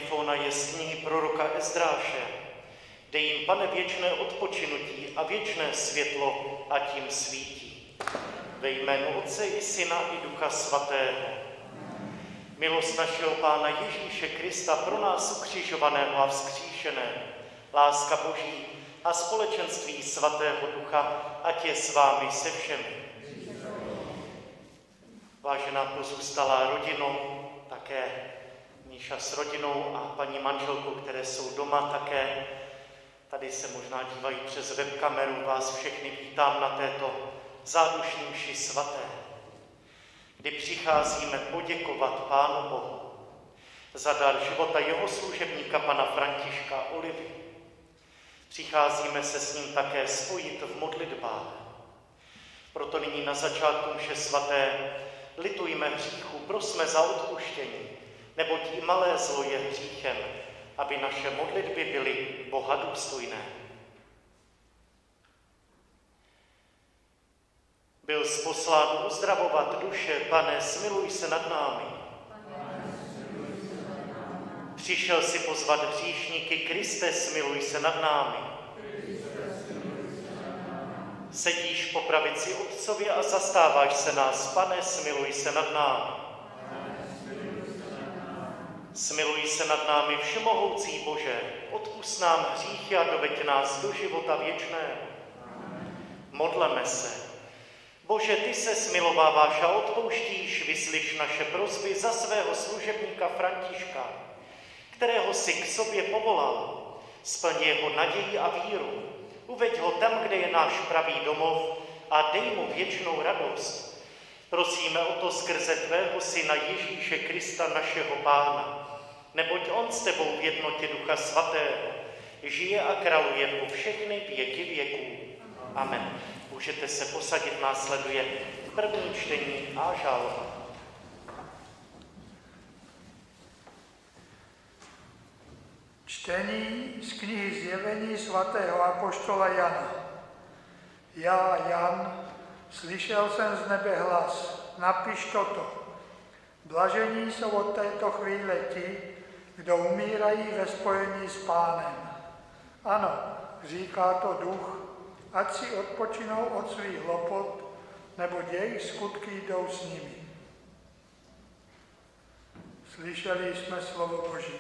antifona je z knihy proroka Ezdráše. Dej jim, Pane, věčné odpočinutí a věčné světlo, a tím svítí. Ve jménu Otce i Syna i Ducha Svatého. Milost našeho Pána Ježíše Krista, pro nás ukřižovaného a vzkříšeného, láska Boží a společenství Svatého Ducha, ať je s vámi se všemi. Vážená pozůstalá rodino, také Míša s rodinou a paní manželkou, které jsou doma, také tady se možná dívají přes webkameru, vás všechny vítám na této zádušní mši svaté, kdy přicházíme poděkovat Pánu Bohu za dar života jeho služebníka pana Františka Olivy. Přicházíme se s ním také spojit v modlitbách. Proto nyní na začátku mše svaté litujme hříchu, prosme za odpuštění, neboť i malé zlo je hříchem, aby naše modlitby byly Boha důstojné. Byl jsi poslán uzdravovat duše, Pane, smiluj se nad námi. Přišel si pozvat hříšníky, Kriste, smiluj se nad námi. Sedíš po pravici Otcově a zastáváš se nás, Pane, smiluj se nad námi. Smiluj se nad námi, všemohoucí Bože, odpusť nám hříchy a doveď nás do života věčného. Modleme se. Bože, ty se smilováváš a odpouštíš, vyslyš naše prosby za svého služebníka Františka, kterého si k sobě povolal. Splň jeho naději a víru. Uveď ho tam, kde je náš pravý domov, a dej mu věčnou radost. Prosíme o to skrze tvého Syna Ježíše Krista, našeho Pána, neboť on s tebou v jednotě Ducha Svatého žije a králuje po všechny věky věků. Amen. Můžete se posadit, následuje první čtení a žáloba. Čtení z knihy Zjevení svatého apoštola Jana. Já, Jan, slyšel jsem z nebe hlas, napiš toto. Blažení jsou od této chvíle ti, kdo umírají ve spojení s Pánem. Ano, říká to duch, ať si odpočinou od svých lopot, neboť jejich skutky jdou s nimi. Slyšeli jsme slovo Boží.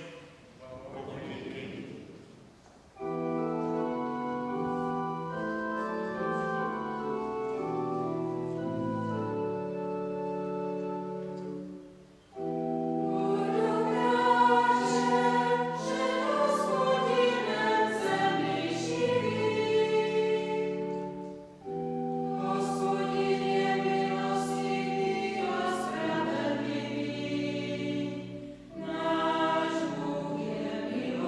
Náš Bůh je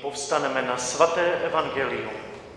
povstaneme na svaté evangelium.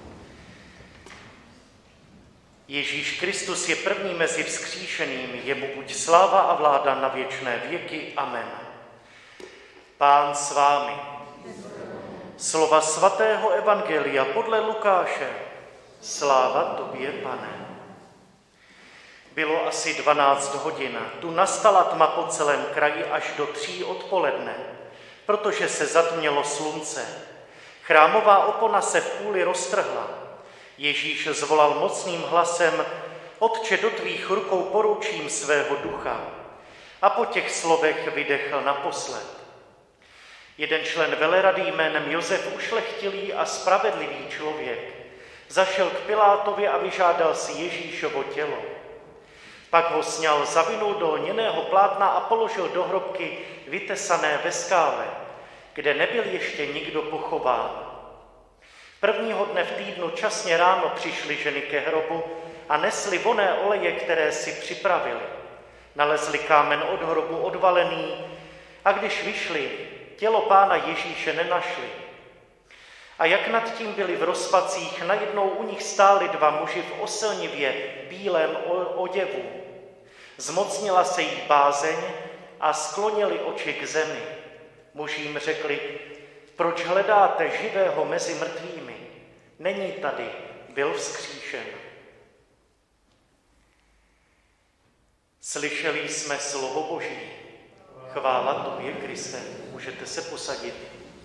Ježíš Kristus je první mezi vzkříšenými, jemu buď sláva a vláda na věčné věky. Amen. Pán s vámi. Slova svatého evangelia podle Lukáše. Sláva tobě, Pane. Bylo asi 12 hodin. Tu nastala tma po celém kraji až do 3 odpoledne, protože se zatmělo slunce. Chrámová opona se v půli roztrhla. Ježíš zvolal mocným hlasem: Otče, do tvých rukou poručím svého ducha. A po těch slovech vydechl naposled. Jeden člen velerady jménem Josef, ušlechtilý a spravedlivý člověk, zašel k Pilátovi a vyžádal si Ježíšovo tělo. Pak ho sňal, zavinul do lněného plátna a položil do hrobky vytesané ve skále, kde nebyl ještě nikdo pochován. Prvního dne v týdnu časně ráno přišly ženy ke hrobu a nesly vonné oleje, které si připravili. Nalezli kámen od hrobu odvalený a když vyšli, tělo Pána Ježíše nenašli. A jak nad tím byli v rozpacích, najednou u nich stáli 2 muži v osilnivě bílém oděvu. Zmocnila se jich bázeň a sklonili oči k zemi. Muži jim řekli: Proč hledáte živého mezi mrtvými? Není tady, byl vzkříšen. Slyšeli jsme slovo Boží. Chvála tobě, Kriste. Můžete se posadit.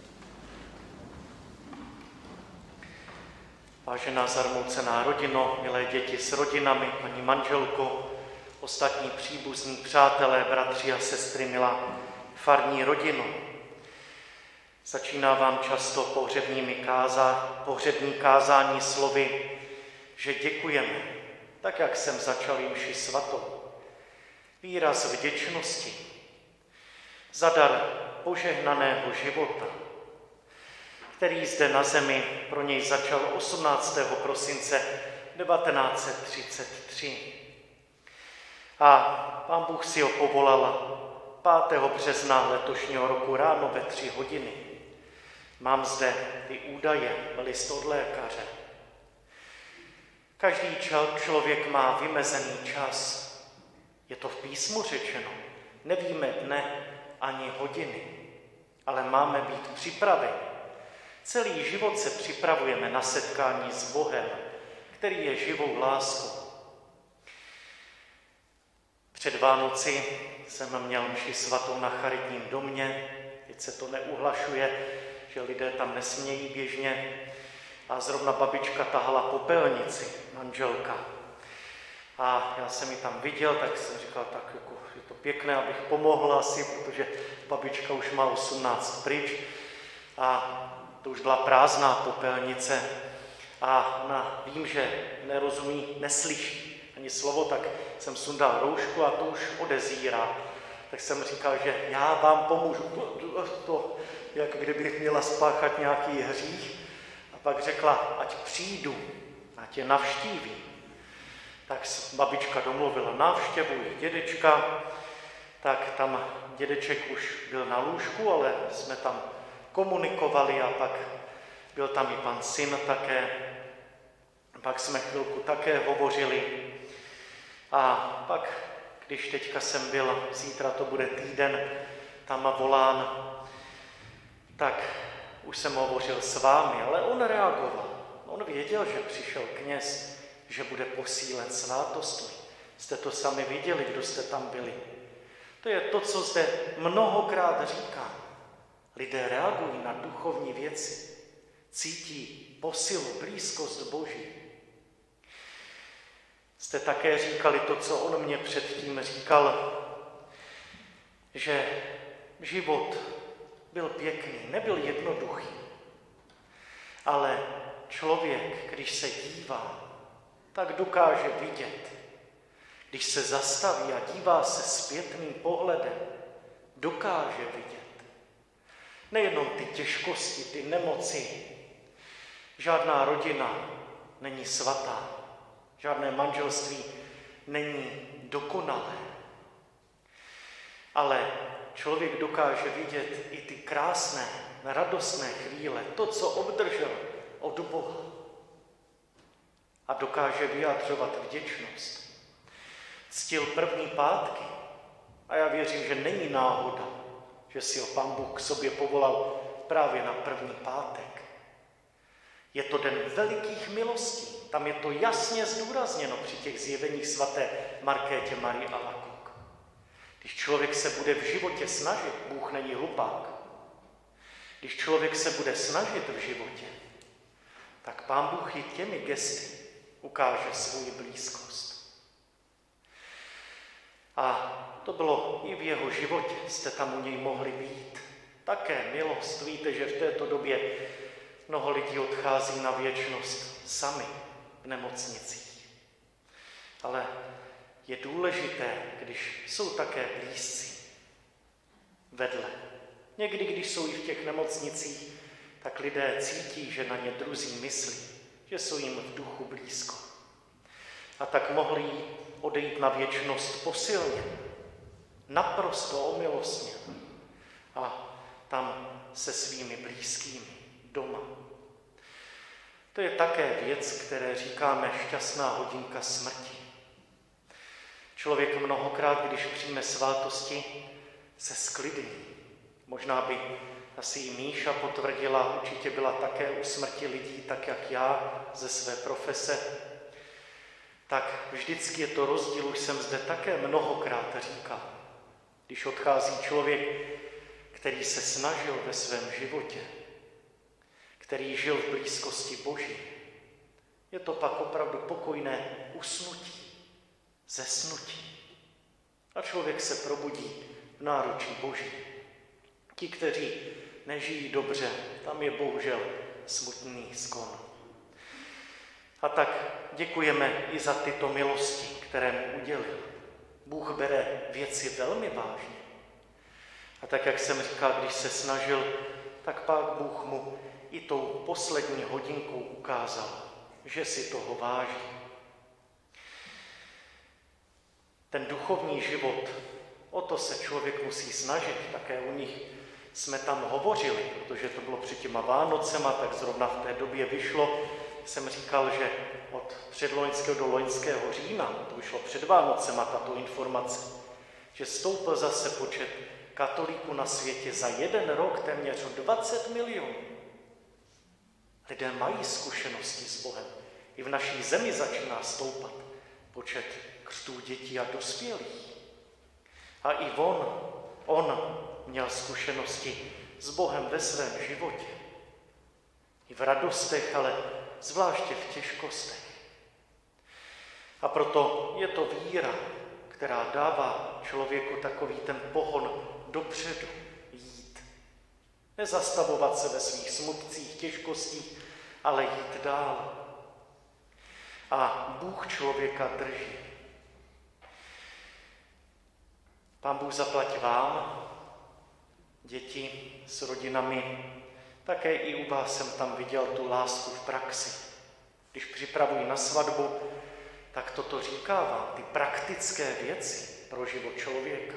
Vážená zarmoucená rodino, milé děti s rodinami, paní manželko, ostatní příbuzní, přátelé, bratři a sestry, milá farní rodino. Začíná vám často pohřební kázání slovy, že děkujeme, tak jak jsem začal mši svatou. Výraz vděčnosti za dar požehnaného života, který zde na zemi pro něj začal 18. prosince 1933. A Pán Bůh si ho povolal 5. března letošního roku ráno ve 3 hodiny. Mám zde ty údaje, list od lékaře. Každý člověk má vymezený čas. Je to v písmu řečeno. Nevíme dne ani hodiny, ale máme být připraveni. Celý život se připravujeme na setkání s Bohem, který je živou láskou. Před Vánoci jsem měl mši svatou na charitním domě, teď se to neuhlašuje, že lidé tam nesmějí běžně, a zrovna babička tahala popelnici, manželka. A já jsem ji tam viděl, tak jsem říkal, tak jako, je to pěkné, abych pomohl asi, protože babička už má 18 pryč a to už byla prázdná popelnice a ona, vím, že nerozumí, neslyší ani slovo, tak jsem sundal roušku a to už odezírá. Tak jsem říkal, že já vám pomůžu, to jak kdybych měla spáchat nějaký hřích. A pak řekla, ať přijdu, ať je navštíví. Tak babička domluvila návštěvu i dědečka, tak tam dědeček už byl na lůžku, ale jsme tam komunikovali a pak byl tam i pan syn také. Pak jsme chvilku také hovořili a pak, když teďka jsem byl, zítra to bude týden, tam volán, tak už jsem hovořil s vámi, ale on reagoval. On věděl, že přišel kněz, že bude posílen svátostmi. Jste to sami viděli, kdo jste tam byli. To je to, co zde mnohokrát říkám. Lidé reagují na duchovní věci. Cítí posilu, blízkost Boží. Jste také říkali to, co on mě předtím říkal, že život byl pěkný, nebyl jednoduchý. Ale člověk, když se dívá, tak dokáže vidět. Když se zastaví a dívá se zpětným pohledem, dokáže vidět. Nejenom ty těžkosti, ty nemoci. Žádná rodina není svatá. Žádné manželství není dokonalé. Ale člověk dokáže vidět i ty krásné, radostné chvíle, to, co obdržel od Boha. A dokáže vyjadřovat vděčnost. Ctil první pátky. A já věřím, že není náhoda, že si ho Pán Bůh k sobě povolal právě na první pátek. Je to den velikých milostí. Tam je to jasně zdůrazněno při těch zjeveních svaté Markétě Marii Alacoque. Když člověk se bude v životě snažit, Bůh není hlupák, když člověk se bude snažit v životě, tak Pán Bůh i těmi gesty ukáže svou blízkost. A to bylo i v jeho životě, jste tam u něj mohli být. Také milost. Víte, že v této době mnoho lidí odchází na věčnost sami v nemocnicích. Ale je důležité, když jsou také blízcí vedle. Někdy, když jsou i v těch nemocnicích, tak lidé cítí, že na ně druzí myslí, že jsou jim v duchu blízko. A tak mohli odejít na věčnost posilně, naprosto omilostně a tam se svými blízkými doma. To je také věc, které říkáme šťastná hodinka smrti. Člověk mnohokrát, když přijme svátosti, se sklidní. Možná by asi i Míša potvrdila, určitě byla také u smrti lidí, tak jak já ze své profese. Tak vždycky je to rozdíl, už jsem zde také mnohokrát říkal. Když odchází člověk, který se snažil ve svém životě, který žil v blízkosti Boží, je to pak opravdu pokojné usnutí, zesnutí. A člověk se probudí v náručí Boží. Ti, kteří nežijí dobře, tam je bohužel smutný skon. A tak děkujeme i za tyto milosti, které mu udělil. Bůh bere věci velmi vážně. A tak, jak jsem říkal, když se snažil, tak pak Bůh mu i tou poslední hodinkou ukázal, že si toho váží. Ten duchovní život, o to se člověk musí snažit. Také u nich jsme tam hovořili, protože to bylo před těma Vánocema, tak zrovna v té době vyšlo, jsem říkal, že od předloňského do loňského října, to vyšlo před Vánocema tato informace, že stoupl zase počet katolíků na světě za jeden rok téměř 20 milionů. Lidé mají zkušenosti s Bohem. I v naší zemi začíná stoupat počet křtů dětí a dospělých. A i on měl zkušenosti s Bohem ve svém životě. I v radostech, ale zvláště v těžkostech. A proto je to víra, která dává člověku takový ten pohon dopředu jít. Nezastavovat se ve svých smutcích, těžkostích, ale jít dál. A Bůh člověka drží. Pán Bůh zaplať vám, děti s rodinami, také i u vás jsem tam viděl tu lásku v praxi. Když připravuji na svatbu, tak toto říkávám, ty praktické věci pro život člověka.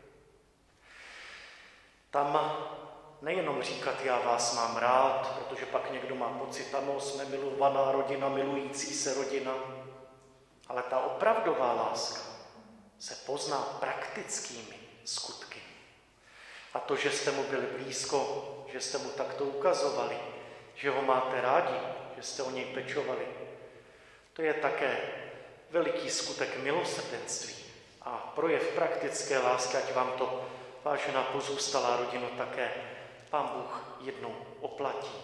Tam nejenom říkat, já vás mám rád, protože pak někdo má pocit, ano, jsme milovaná rodina, milující se rodina, ale ta opravdová láska se pozná praktickými skutky. A to, že jste mu byli blízko, že jste mu takto ukazovali, že ho máte rádi, že jste o něj pečovali, to je také veliký skutek milosrdenství a projev praktické lásky, ať vám to, vážená pozůstalá rodina, také Pán Bůh jednou oplatí.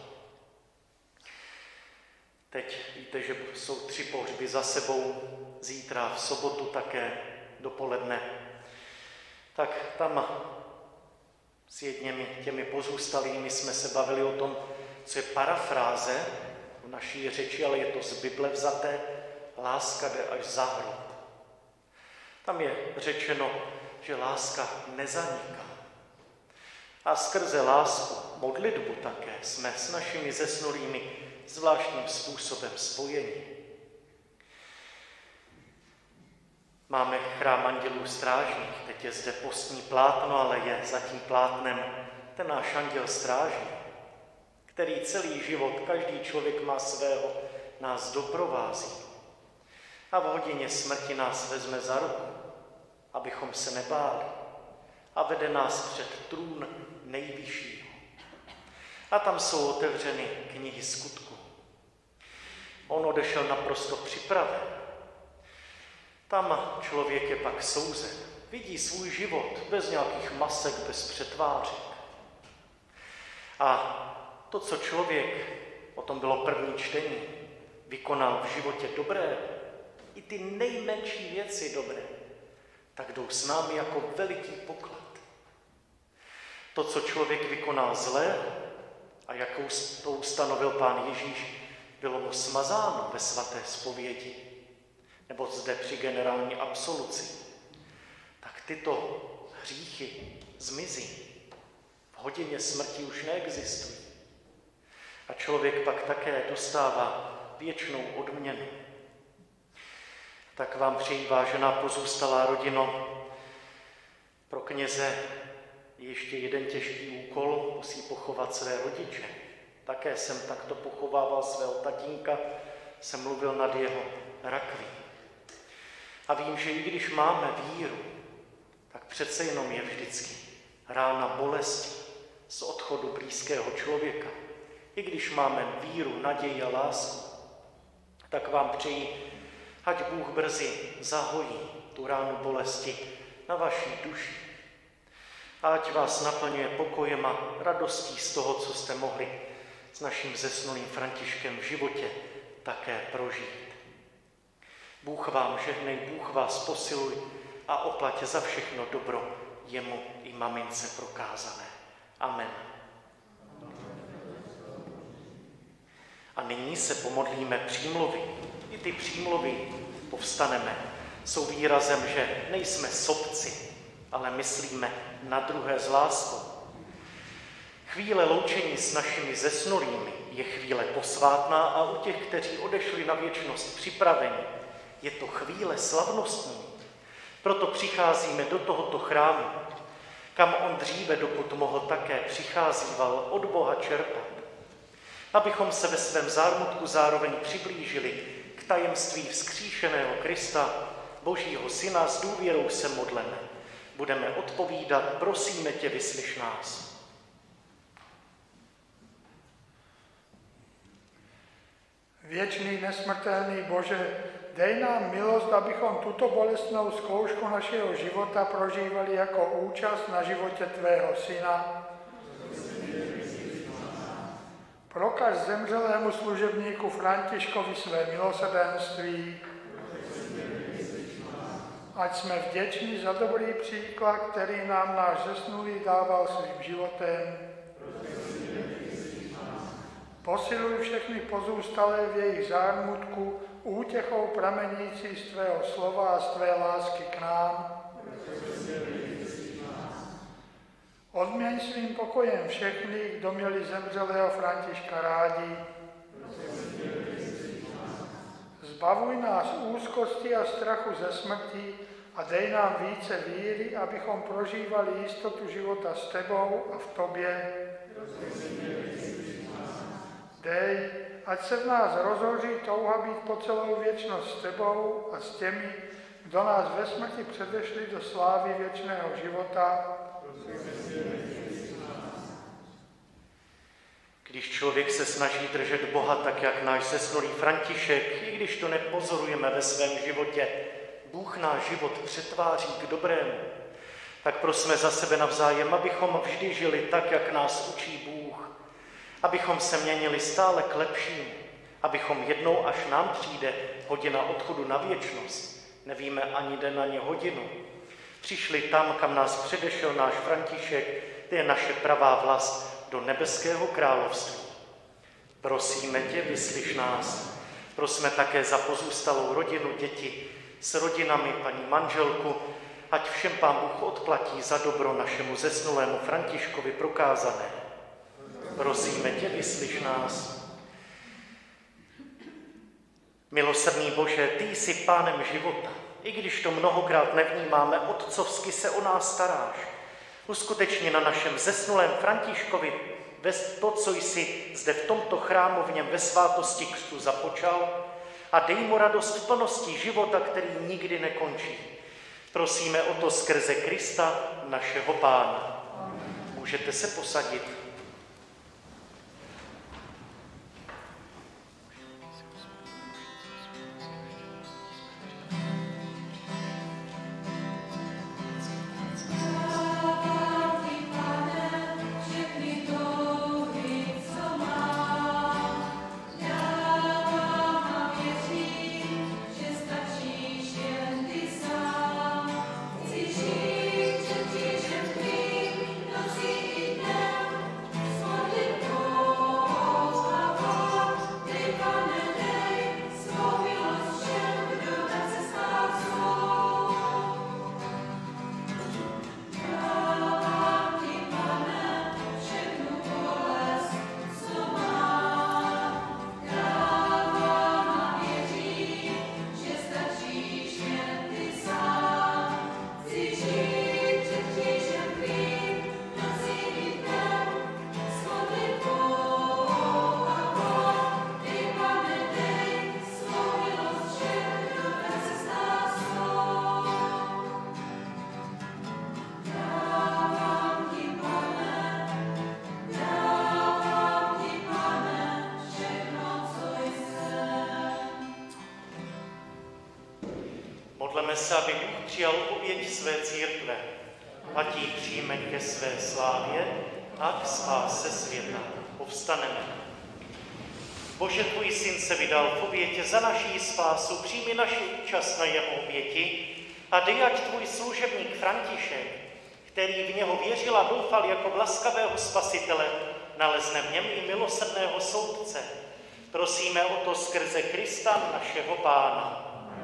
Teď víte, že jsou 3 pohřby za sebou, zítra v sobotu také dopoledne. Tak tam s jedněmi těmi pozůstalými jsme se bavili o tom, co je parafráze v naší řeči, ale je to z Bible vzaté, láska jde až za hrob. Tam je řečeno, že láska nezaniká. A skrze lásku, modlitbu také, jsme s našimi zesnulými zvláštním způsobem spojeni. Máme chrám andělů strážných, teď je zde postní plátno, ale je za tím plátnem ten náš anděl strážný, který celý život, každý člověk má svého, nás doprovází. A v hodině smrti nás vezme za ruku, abychom se nebáli, a vede nás před trůn nejvyššího. A tam jsou otevřeny knihy skutků. On odešel naprosto připraven. Tam člověk je pak souzen, vidí svůj život bez nějakých masek, bez přetvářek. A to, co člověk, o tom bylo první čtení, vykonal v životě dobré, i ty nejmenší věci dobré, tak jdou s námi jako veliký poklad. To, co člověk vykonal zlé a jakou to ustanovil Pán Ježíš, bylo mu smazáno ve svaté zpovědi, nebo zde při generální absoluci, tak tyto hříchy zmizí. V hodině smrti už neexistují. A člověk pak také dostává věčnou odměnu. Tak vám přeji, vážená pozůstalá rodino, pro kněze ještě jeden těžký úkol, musí pochovat své rodiče. Také jsem takto pochovával svého tatínka, jsem mluvil nad jeho rakví. A vím, že i když máme víru, tak přece jenom je vždycky rána bolesti z odchodu blízkého člověka. I když máme víru, naději a lásku, tak vám přeji, ať Bůh brzy zahojí tu ránu bolesti na vaší duši. A ať vás naplňuje pokojem a radostí z toho, co jste mohli s naším zesnulým Františkem v životě také prožít. Bůh vám žehnej, Bůh vás posiluj a oplať za všechno dobro jemu i mamince prokázané. Amen. A nyní se pomodlíme přímluvy. I ty přímluvy, povstaneme, jsou výrazem, že nejsme sobci, ale myslíme na druhé s láskou. Chvíle loučení s našimi zesnulými je chvíle posvátná a u těch, kteří odešli na věčnost připraveni, je to chvíle slavnostní. Proto přicházíme do tohoto chrámu, kam on dříve, dokud mohl, také přicházíval od Boha čerpat. Abychom se ve svém zármutku zároveň přiblížili k tajemství vzkříšeného Krista, Božího Syna, s důvěrou se modleme. Budeme odpovídat, prosíme tě, vyslyš nás. Věčný, nesmrtelný Bože, dej nám milost, abychom tuto bolestnou zkoušku našeho života prožívali jako účast na životě tvého Syna. Prokaž zemřelému služebníku Františkovi své milosrdenství. Ať jsme vděční za dobrý příklad, který nám náš zesnulý dával svým životem. Posiluj všechny pozůstalé v jejich zármutku útěchou pramenící z tvého slova a z tvé lásky k nám. Odměň svým pokojem všechny, kdo měli zemřelého Františka rádi. Zbavuj nás úzkosti a strachu ze smrti a dej nám více víry, abychom prožívali jistotu života s tebou a v tobě. Dej, ať se v nás rozhoří touha být po celou věčnost s tebou a s těmi, kdo nás ve smrti předešli do slávy věčného života. Když člověk se snaží držet Boha tak, jak náš zesnulý František, i když to nepozorujeme ve svém životě, Bůh náš život přetváří k dobrému, tak prosme za sebe navzájem, abychom vždy žili tak, jak nás učí Bůh, abychom se měnili stále k lepšímu, abychom jednou, až nám přijde hodina odchodu na věčnost, nevíme ani den, ani hodinu, přišli tam, kam nás předešel náš František, to je naše pravá vlast do nebeského království. Prosíme tě, vyslyš nás. Prosme také za pozůstalou rodinu, děti, s rodinami, paní manželku, ať všem Pán Bůh odplatí za dobro našemu zesnulému Františkovi prokázané. Prosíme tě, vyslyš nás. Milosrdný Bože, ty jsi Pánem života, i když to mnohokrát nevnímáme, otcovsky se o nás staráš. Uskutečni na našem zesnulém Františkovi to, co jsi zde v tomto chrámu v něm ve svátosti křtu započal, a dej mu radost v plnosti života, který nikdy nekončí. Prosíme o to skrze Krista, našeho Pána. Můžete se posadit. Modleme se, aby Bůh přijal oběť své církve, ať ji přijme ke své slávě a k spáse světa. Povstaneme. Bože, tvůj syn se vydal v obětě za naší spásu, přijmi naši účast na jeho oběti a dej, ať tvůj služebník František, který v něho věřil a doufal jako v laskavého spasitele, nalezne v něm i milosrdného soudce. Prosíme o to skrze Krista, našeho Pána.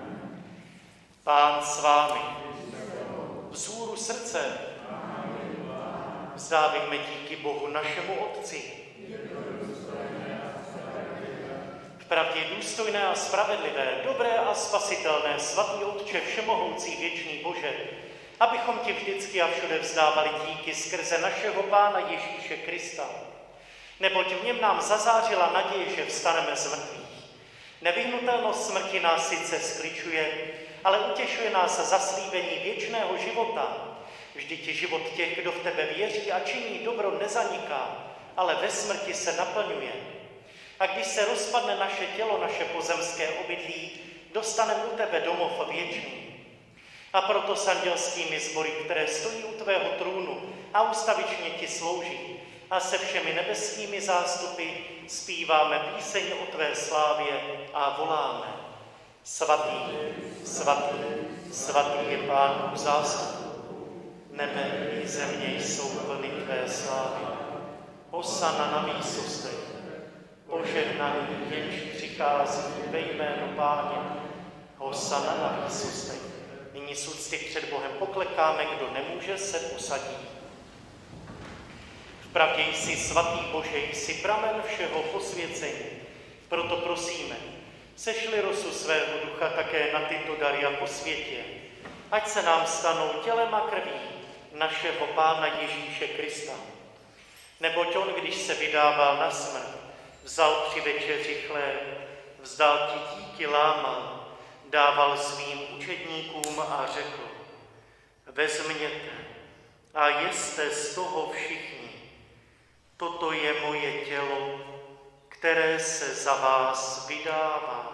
Pán s vámi. Vzhůru srdce. Vzdávejme díky Bohu našemu Otci. Vpravdě důstojné a spravedlivé, dobré a spasitelné, svatý Otče, všemohoucí věčný Bože, abychom ti vždycky a všude vzdávali díky skrze našeho Pána Ježíše Krista. Neboť v něm nám zazářila naděje, že vstaneme z mrtvých. Nevyhnutelnost smrti nás sice skličuje, ale utěšuje nás zaslíbení věčného života. Vždyť život těch, kdo v tebe věří a činí dobro, nezaniká, ale ve smrti se naplňuje. A když se rozpadne naše tělo, naše pozemské obydlí, dostaneme u tebe domov věčný. A proto s andělskými sbory, které stojí u tvého trůnu a ustavičně ti slouží, a se všemi nebeskými zástupy zpíváme píseň o tvé slávě a voláme. Svatý, svatý, svatý je Pán Bůh zástupů. Nebe i země jsou plny tvé slávy. Hosana na výsostech. Požehnaný, jenž přichází ve jménu Páně. Hosana na výsostech. Nyní s úcty před Bohem poklekáme, kdo nemůže, se posadí. Vpravdě jsi svatý Bože, jsi pramen všeho posvěcení. Proto prosíme, sešli rosu svého ducha také na tyto dary a posvětě, ať se nám stanou tělem a krví našeho Pána Ježíše Krista. Neboť on, když se vydával na smrt, vzal při večeři chléb, vzdal ti díky, lámal, dával svým učedníkům a řekl: vezměte a jeste z toho všichni. Toto je moje tělo, které se za vás vydává.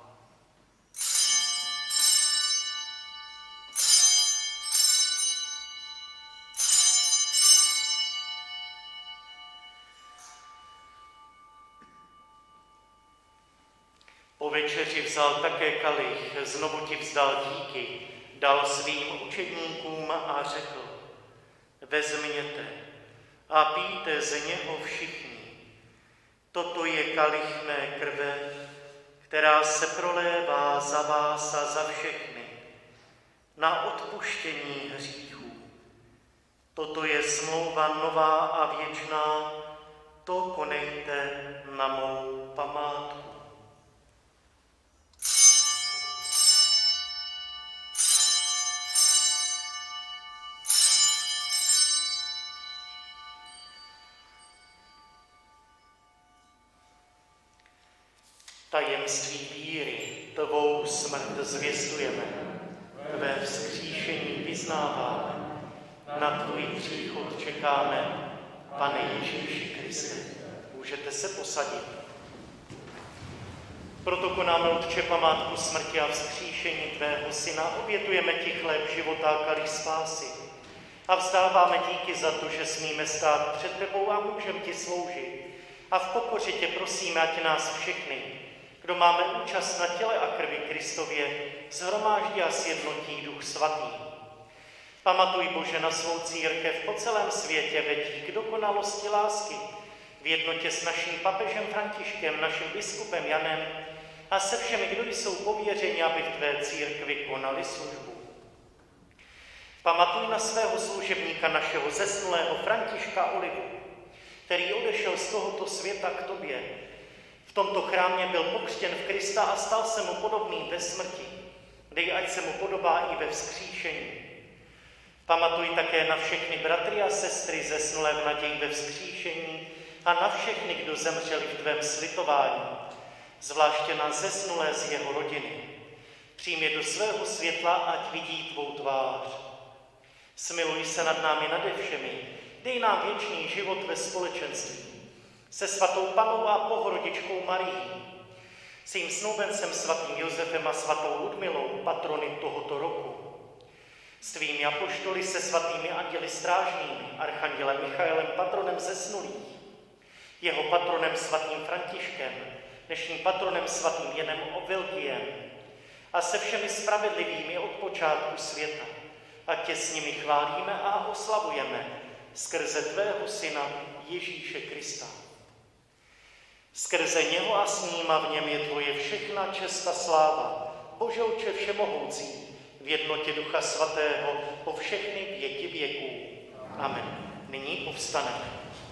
Po večeři vzal také kalich, znovu ti vzdal díky, dal svým učedníkům a řekl: vezměte a pijte z něho všichni. Toto je kalich mé krve, která se prolévá za vás a za všechny na odpuštění hříchů. Toto je smlouva nová a věčná, to konejte na mou památku. Tajemství víry, tvou smrt zvěstujeme, tvé vzkříšení vyznáváme, na tvůj příchod čekáme, Pane Ježíši Kriste. Můžete se posadit. Proto konáme, Otče, památku smrti a vzkříšení tvého syna, obětujeme ti chléb života a kalich spásy a vzdáváme díky za to, že smíme stát před tebou a můžeme ti sloužit. A v pokoře tě prosíme, ať nás všechny, kdo máme účast na těle a krvi Kristově, shromáždí a sjednotí Duch Svatý. Pamatuj, Bože, na svou církev po celém světě, veď k dokonalosti lásky, v jednotě s naším papežem Františkem, naším biskupem Janem a se všemi, kdo jsou pověřeni, aby v tvé církvi konali službu. Pamatuj na svého služebníka, našeho zesnulého Františka Olivu, který odešel z tohoto světa k tobě. V tomto chrámě byl pokřtěn v Krista a stal se mu podobný ve smrti. Dej, ať se mu podobá i ve vzkříšení. Pamatuj také na všechny bratry a sestry zesnulé v naději ve vzkříšení a na všechny, kdo zemřeli v tvém slitování, zvláště na zesnulé z jeho rodiny. Přijmi je do svého světla, ať vidí tvou tvář. Smiluj se nad námi nade všemi, dej nám věčný život ve společenství se svatou Pannou a Bohorodičkou Marií, s jejím snoubencem svatým Josefem a svatou Ludmilou, patrony tohoto roku, s tvými apoštoly, se svatými anděli strážnými, archandělem Michaelem, patronem zesnulých, jeho patronem svatým Františkem, dnešním patronem svatým Janem Ovilgiem a se všemi spravedlivými od počátku světa. A tě s nimi chválíme a oslavujeme skrze tvého syna Ježíše Krista. Skrze něho a s ním a v něm je tvoje všechna čest a sláva, Bože Otče všemohoucí, v jednotě Ducha Svatého po všechny věky věků. Amen. Nyní povstaneme.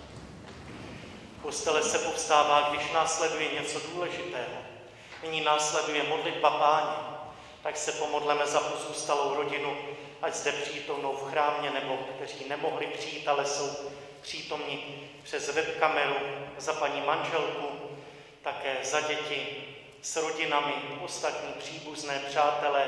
V kostele se povstává, když následuje něco důležitého. Nyní následuje modlitba Páně. Tak se pomodleme za pozůstalou rodinu, ať zde přítomnou v chrámě, nebo kteří nemohli přijít, ale jsou přítomni přes webkameru, za paní manželku, také za děti s rodinami, ostatní příbuzné přátelé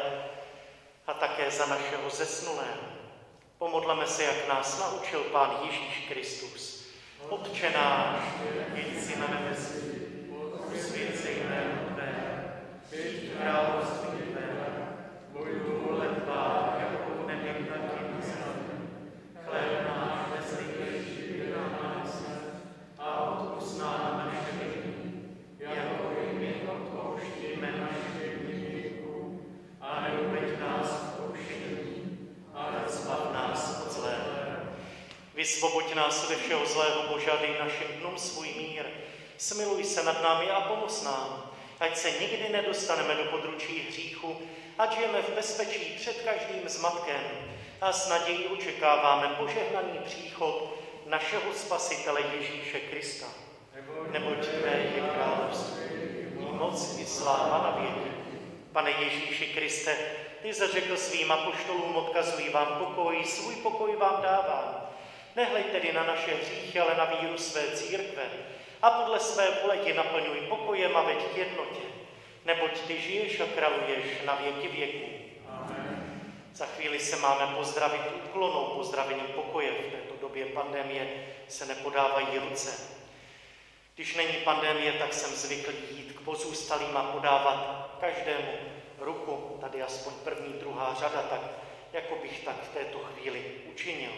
a také za našeho zesnulého. Pomodleme se, jak nás naučil Pán Ježíš Kristus. Otče náš, jeď si na nebesích, posvěcej jméno tvé, přijď království tvé, buď vůle tvá, jako v nebi, tak i na zemi. Chléb náš dnes dej nám a odpusť nám naše viny, jako i my odpouštíme našim viníkům, a neuveď nás v pokušení, ale zbav nás od zlého. Vysvoboď nás ze všeho zlého, Bože, a dej našim dnům svůj mír. Smiluj se nad námi a pomoz nám, ať se nikdy nedostaneme do područí hříchu, ať žijeme v bezpečí před každým zmatkem a s nadějí očekáváme požehnaný příchod našeho Spasitele Ježíše Krista. Neboť tvé je království, i moc i sláva na věky. Pane Ježíši Kriste, ty zařekl svým apoštolům, odkazuji vám pokoj, svůj pokoj vám dávám. Nehlej tedy na naše hříchy, ale na víru své církve a podle své vůle ji naplňuj pokojem a veď k jednotě. Neboť ty žiješ a králuješ na věky věků. Amen. Za chvíli se máme pozdravit úklonou pozdravením pokoje. V této době pandemie se nepodávají ruce. Když není pandemie, tak jsem zvyklý jít k pozůstalým a podávat každému ruku, tady aspoň první, druhá řada, tak jako bych tak v této chvíli učinil.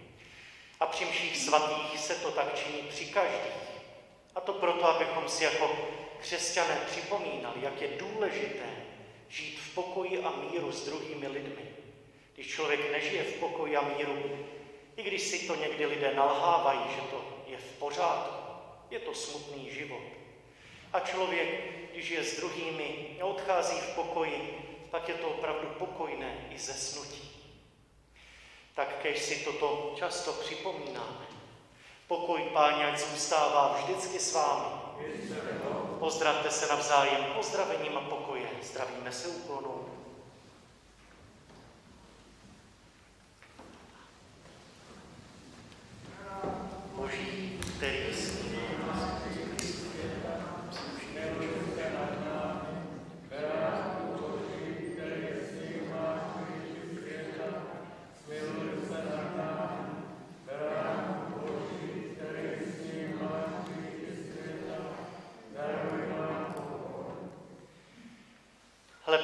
A při mších svatých se to tak činí při každých. A to proto, abychom si jako křesťané připomínali, jak je důležité žít v pokoji a míru s druhými lidmi. Když člověk nežije v pokoji a míru, i když si to někdy lidé nalhávají, že to je v pořádku, je to smutný život. A člověk, když je s druhými, neodchází v pokoji, pak je to opravdu pokojné i zesnutí. Tak kéž si toto často připomínáme. Pokoj Páně, ať zůstává vždycky s vámi. Pozdravte se navzájem pozdravením a pokoje. Zdravíme se úklonou. Boží, který sní nás,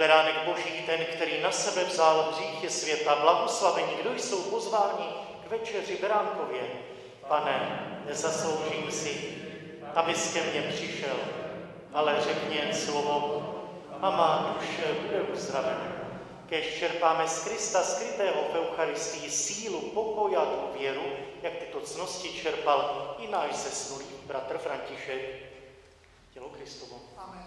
beránek Boží, ten, který na sebe vzal hříchy světa, blahoslavení, kdo jsou pozváni k večeři beránkově. Pane, nezasloužím si, abys ke mně přišel, ale řekni jen slovo a má duše bude uzdravena. Kéž čerpáme z Krista skrytého v Eucharistii sílu, pokoj a důvěru, jak tyto cnosti čerpal i náš zesnulý bratr František. Tělo Kristovo. Amen.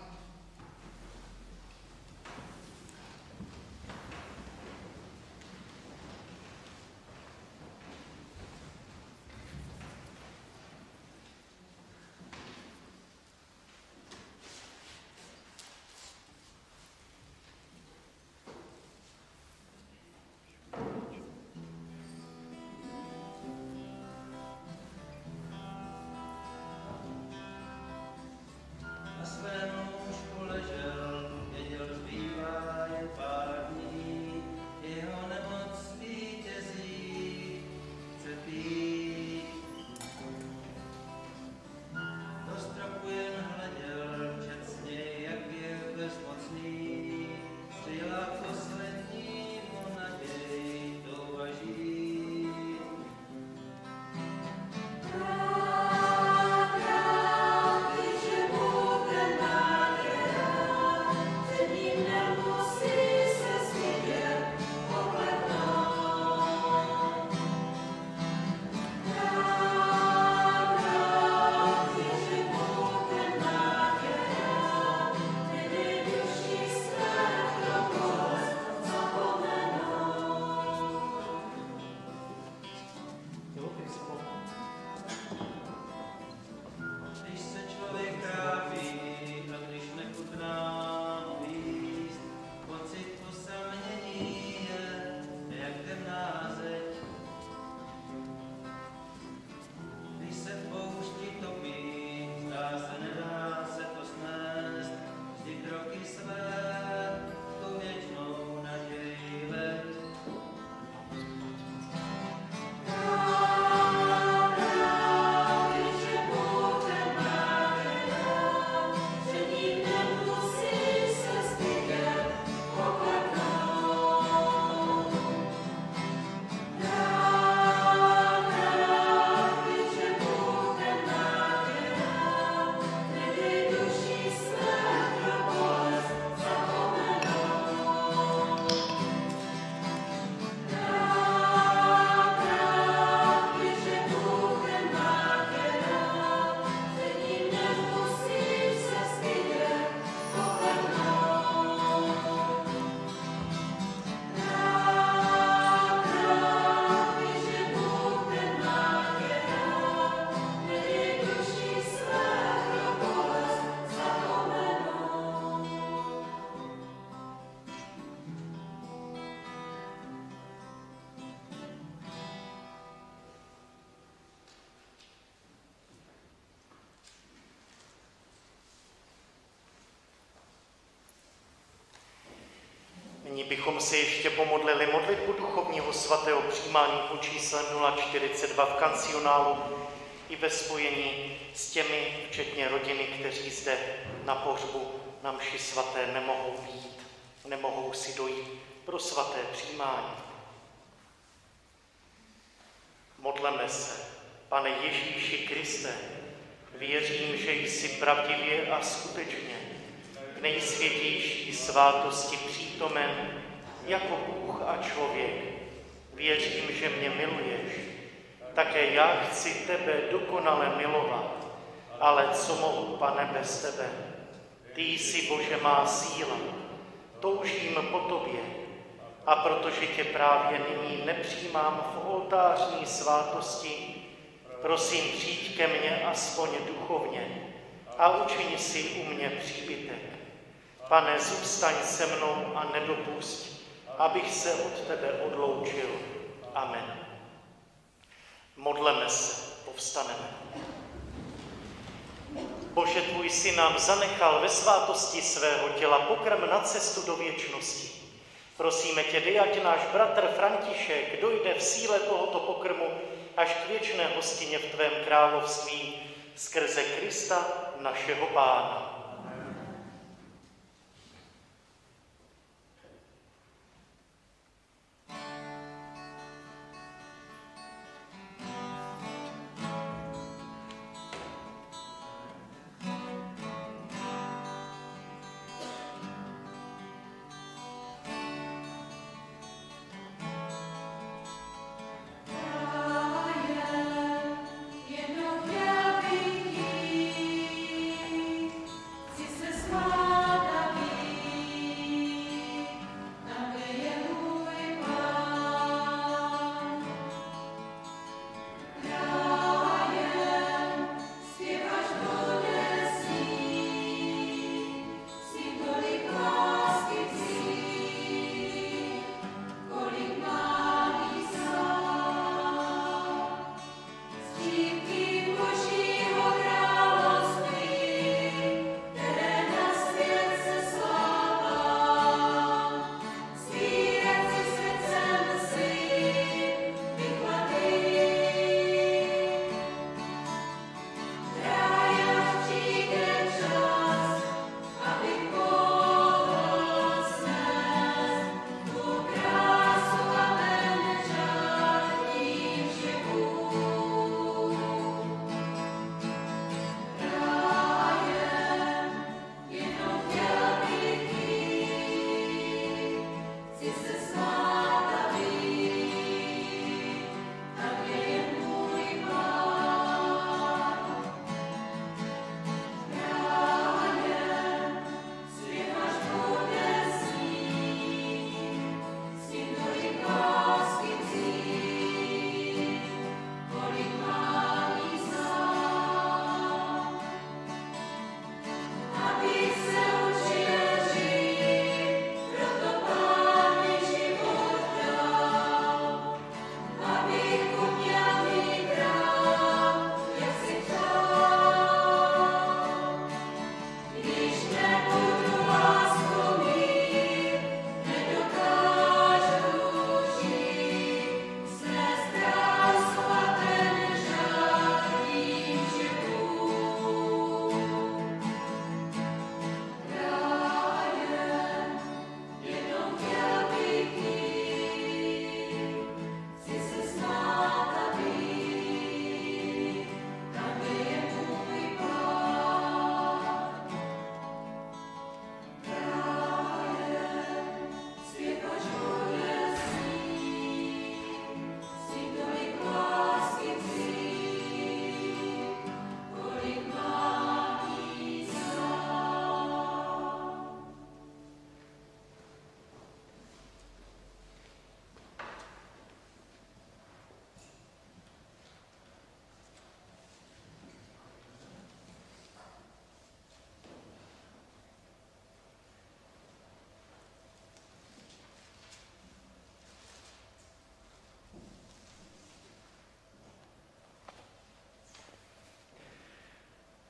Nyní bychom si ještě pomodlili modlitbu duchovního svatého přijímání pod číslem 042 v kancionálu i ve spojení s těmi, včetně rodiny, kteří zde na pohřbu na mši svaté nemohou být, nemohou si dojít pro svaté přijímání. Modleme se. Pane Ježíši Kriste, věřím, že jsi pravdivě a skutečně k nejsvětější svátosti přítomen jako Bůh a člověk. Věřím, že mě miluješ. Také já chci tebe dokonale milovat, ale co mohu, Pane, bez tebe? Ty jsi, Bože, má síla. Toužím po tobě. A protože tě právě nyní nepřijímám v oltářní svátosti, prosím, přijď ke mně aspoň duchovně a učiň si u mě příbytek. Pane, zůstaň se mnou a nedopusť, abych se od tebe odloučil. Amen. Modleme se, povstaneme. Bože, tvůj syn nám zanechal ve svátosti svého těla pokrm na cestu do věčnosti. Prosíme tě, dej, ať náš bratr František dojde v síle tohoto pokrmu až k věčné hostině v tvém království skrze Krista, našeho Pána.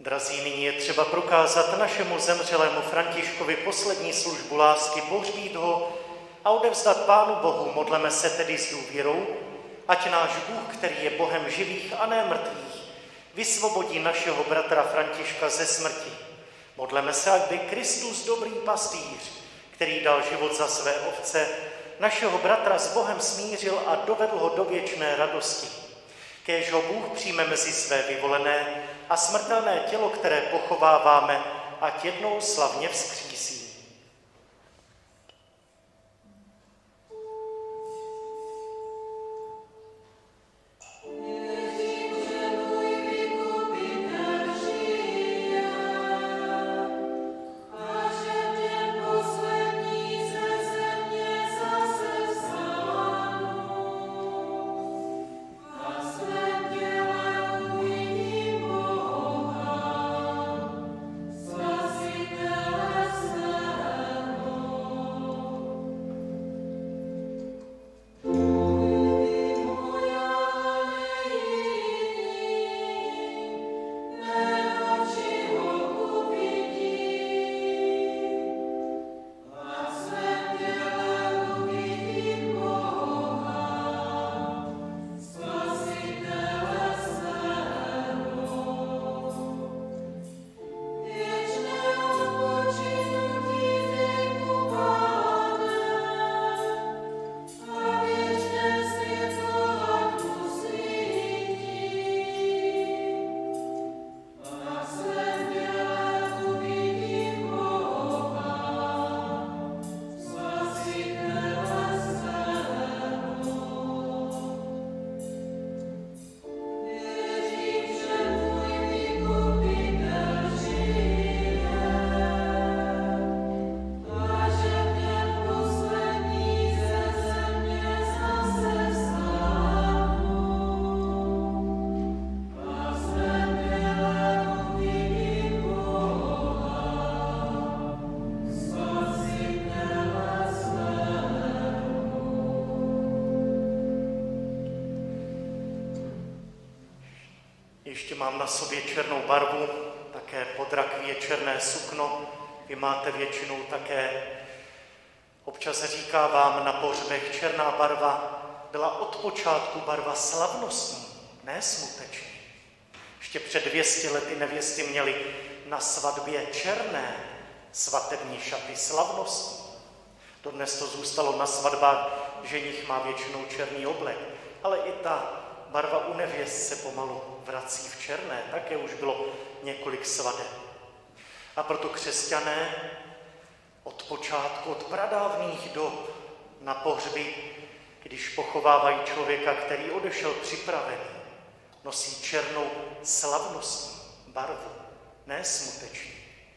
Drazí, nyní je třeba prokázat našemu zemřelému Františkovi poslední službu lásky, pohřbít ho a odevzdat Pánu Bohu. Modleme se tedy s důvěrou, ať náš Bůh, který je Bohem živých a ne mrtvých, vysvobodí našeho bratra Františka ze smrti. Modleme se, aby Kristus, dobrý pastýř, který dal život za své ovce, našeho bratra s Bohem smířil a dovedl ho do věčné radosti. Kéž ho Bůh přijme mezi své vyvolené a smrtelné tělo, které pochováváme, ať jednou slavně vzkřísí. Ještě mám na sobě černou barvu, také pod rakví je černé sukno, vy máte většinou také. Občas říká vám na pohřbech, černá barva byla od počátku barva slavnostní, ne smutečný. Ještě před 200 lety nevěsty měly na svatbě černé svatební šaty slavnostní. Dodnes to zůstalo na svatbách, ženich má většinou černý oblek, ale i ta barva u nevěst se pomalu vrací v černé, také už bylo několik svadeb. A proto křesťané od počátku, od pradávných dob na pohřby, když pochovávají člověka, který odešel připravený, nosí černou slavnostní barvu, ne smuteční.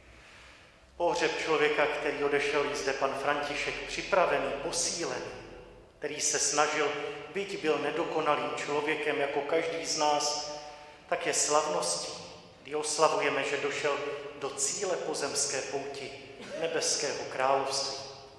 Pohřeb člověka, který odešel, je zde pan František, připravený, posílený, který se snažil, byť byl nedokonalým člověkem jako každý z nás, tak je slavností, kdy oslavujeme, že došel do cíle pozemské pouti nebeského království.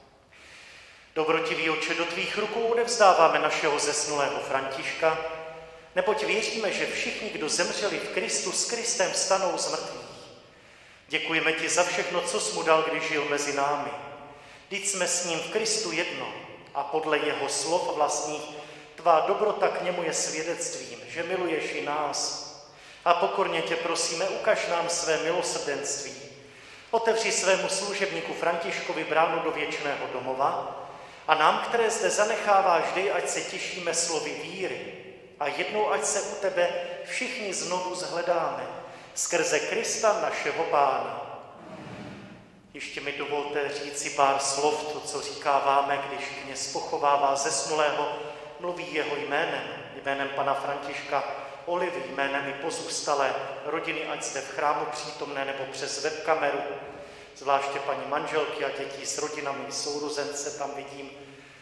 Dobrotivý Otče, do tvých rukou odevzdáváme našeho zesnulého Františka, neboť věříme, že všichni, kdo zemřeli v Kristu, s Kristem vstanou z mrtvých. Děkujeme ti za všechno, co jsi mu dal, když žil mezi námi. Vždyť jsme s ním v Kristu jedno a podle jeho slov vlastních tvá dobrota k němu je svědectvím, že miluješ i nás. A pokorně tě prosíme, ukaž nám své milosrdenství. Otevři svému služebníku Františkovi bránu do věčného domova a nám, které zde zanecháváš, dej, ať se těšíme slovy víry a jednou, ať se u tebe všichni znovu zhledáme skrze Krista našeho Pána. Ještě mi dovolte říci pár slov, to, co říkáváme, když kněz pochovává zesnulého, mluví jeho jménem pana Františka Olivy, jménem i pozůstalé rodiny, ať zde v chrámu přítomné nebo přes webkameru, zvláště paní manželky a dětí s rodinami i sourozence tam vidím.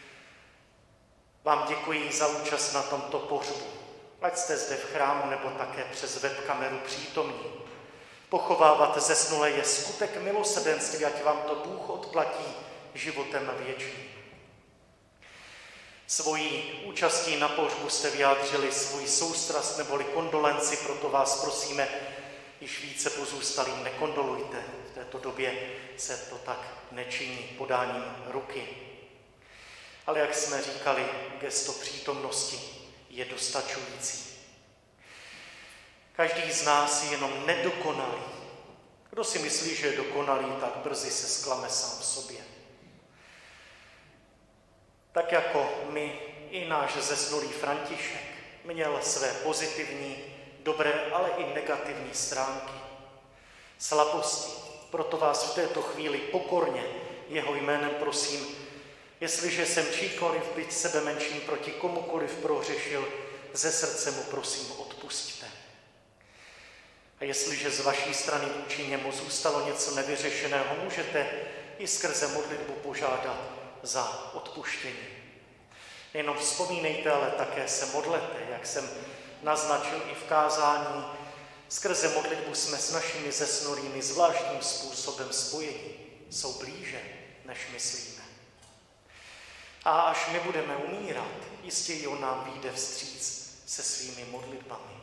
Vám děkuji za účast na tomto pohřbu, ať jste zde v chrámu nebo také přes webkameru přítomní. Pochovávat zesnulé je skutek milosrdenství, ať vám to Bůh odplatí životem věčným. Svojí účastí na pohřbu jste vyjádřili svůj soustrast neboli kondolenci, proto vás prosíme, Již více pozůstalým nekondolujte, v této době se to tak nečiní podáním ruky. Ale jak jsme říkali, gesto přítomnosti je dostačující. Každý z nás je jenom nedokonalý. Kdo si myslí, že je dokonalý, tak brzy se zklame sám v sobě. Tak jako my, i náš zesnulý František měl své pozitivní, dobré, ale i negativní stránky, slabosti. Proto vás v této chvíli pokorně jeho jménem prosím, jestliže jsem číkoliv, byť sebe menším proti komukoliv prohřešil, ze srdce mu prosím odpusťte. A jestliže z vaší strany vůči němu zůstalo něco nevyřešeného, můžete i skrze modlitbu požádat za odpuštění. Nejenom vzpomínejte, ale také se modlete, jak jsem naznačil i v kázání. Skrze modlitbu jsme s našimi zesnulými zvláštním způsobem spojeni. Jsou blíže, než myslíme. A až my budeme umírat, jistě i on nám vyjde vstříc se svými modlitbami.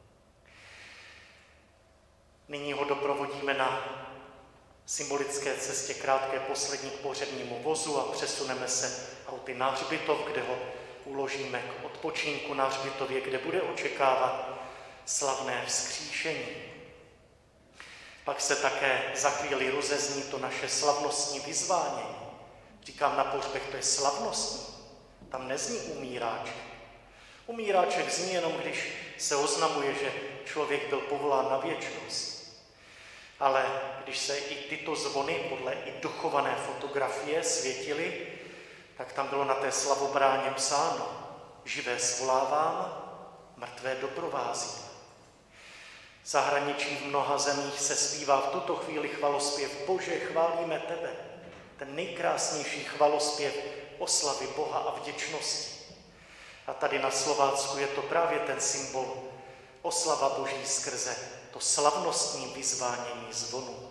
Nyní ho doprovodíme na symbolické cestě krátké poslední k pohřebnímu vozu a přesuneme se auty na hřbitov, kde ho uložíme k odpočinku na hřbitově, kde bude očekávat slavné vzkříšení. Pak se také za chvíli rozezní to naše slavnostní vyzvánění. Říkám na pohřbech, to je slavnostní, tam nezní umíráček. Umíráček zní jenom, když se oznamuje, že člověk byl povolán na věčnost. Ale když se i tyto zvony podle i dochované fotografie světily, tak tam bylo na té slavobráně psáno: živé svolávám, mrtvé doprovázím. V zahraničí v mnoha zemích se zpívá v tuto chvíli chvalospěv Bože, chválíme tebe. Ten nejkrásnější chvalospěv oslavy Boha a vděčnosti. A tady na Slovácku je to právě ten symbol oslava Boží skrze to slavnostní vyzvánění zvonu.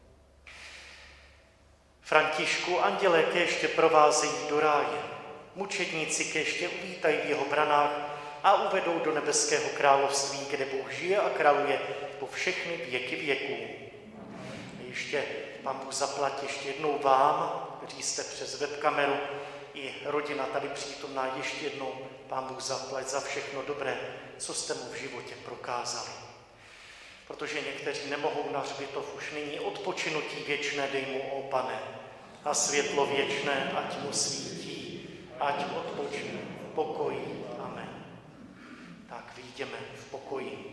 Františku, andělé kéště provázejí do ráje. Mučedníci kéště uvítají v jeho branách a uvedou do nebeského království, kde Bůh žije a králuje po všechny věky věků. A ještě Pán Bůh zaplať ještě jednou vám, kteří jste přes webkameru, i rodina tady přítomná, ještě jednou Pán Bůh zaplať za všechno dobré, co jste mu v životě prokázali. Protože někteří nemohou na hřbitov už nyní odpočinutí věčné, dej mu, ó Pane, a světlo věčné, ať mu svítí, ať odpočne v pokoji. Amen. Tak vyjdeme v pokoji.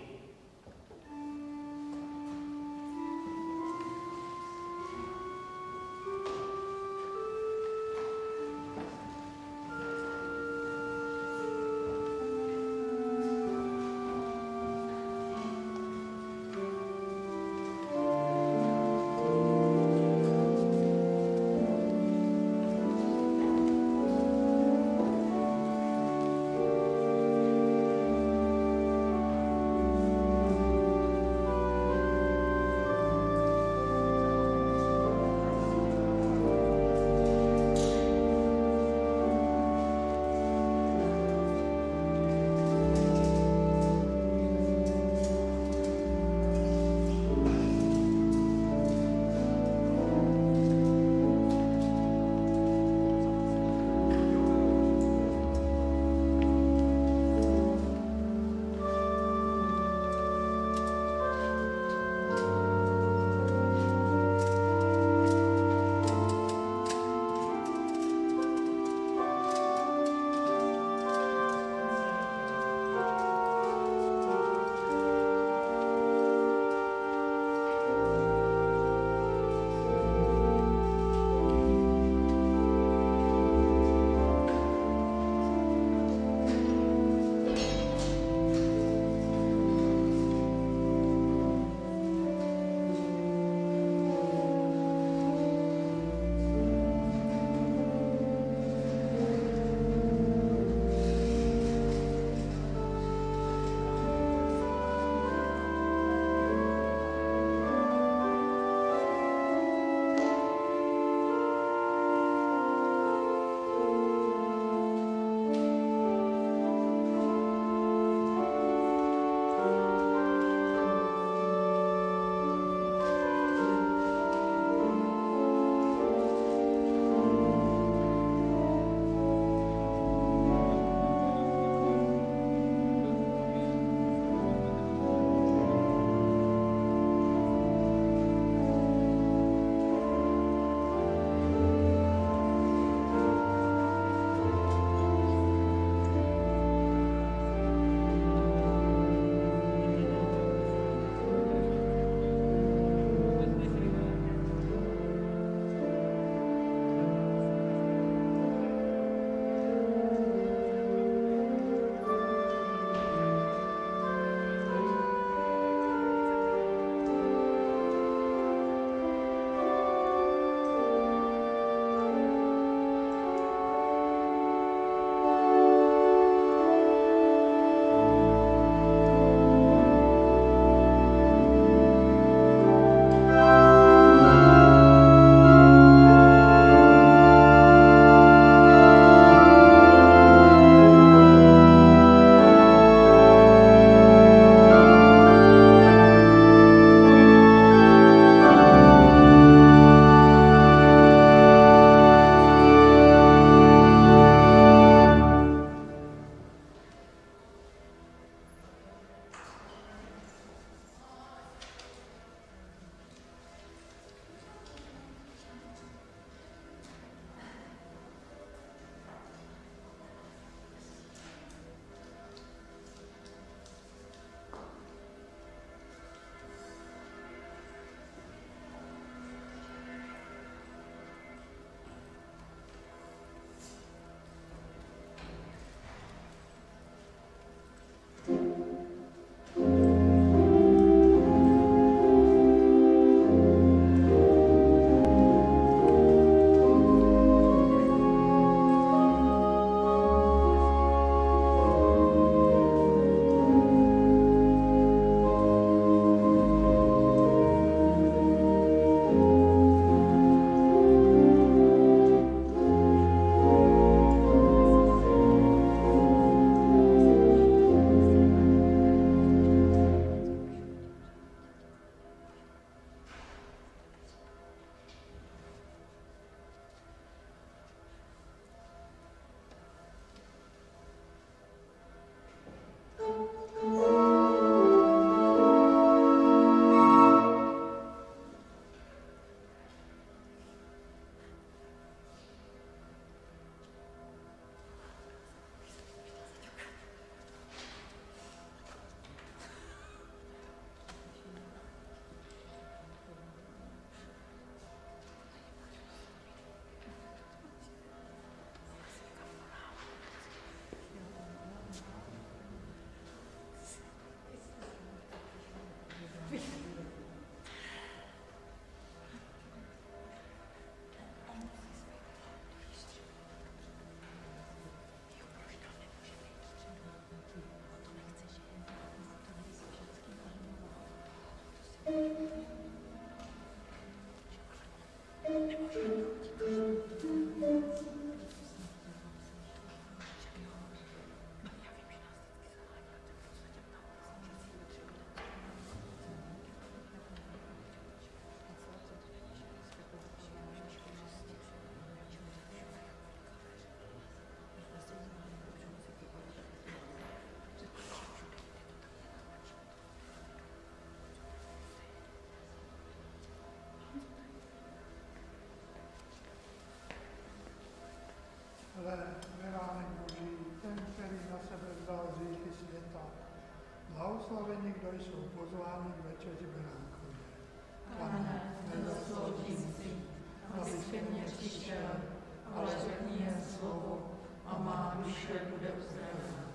beránek Boží, ten, který na sebe vzal hříchy světa. Blahoslavení, kdo jsou pozváni k večeři beránkovi. Pane, nezasloužím si, abys ke mně přišel, ale řekni jen slovo a má duše bude uzdravena.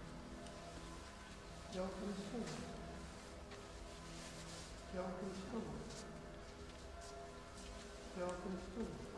Tělo Kristovo. Tělo Kristovo. Tělo Kristovo.